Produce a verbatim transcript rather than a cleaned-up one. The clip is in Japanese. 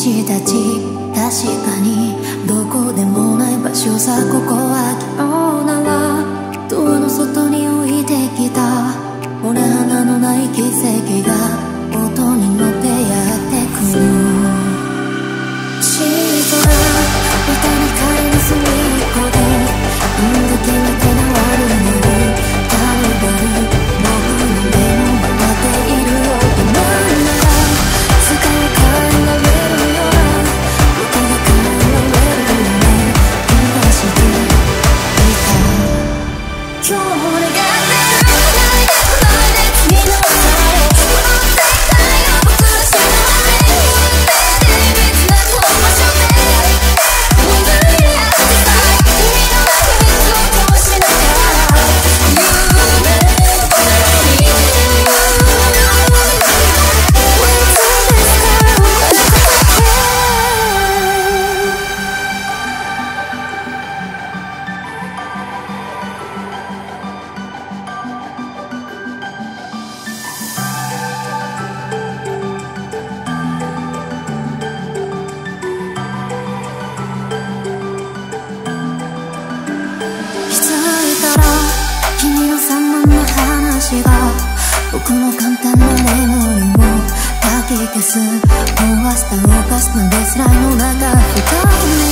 日たち、確かにどこでもない場所さ。ここは昨日ならドアの外に置いてきた俺花のない奇跡が音に乗ってやってくる。小さなボタニカリの隅っこで運が決めて回るのにカニバル僕の目も回っているよ。今なら世界を変えられるような僕が変えられるよね。目指していた今日も願ってる何かこないで君の前でこの世界を僕ら知らないで別なこの場所で本当にやってたい君の秘密を通しながら夢の声に君の散漫な話が僕の簡単な眠りをかき消す。壊した動かすのデスラインの中二人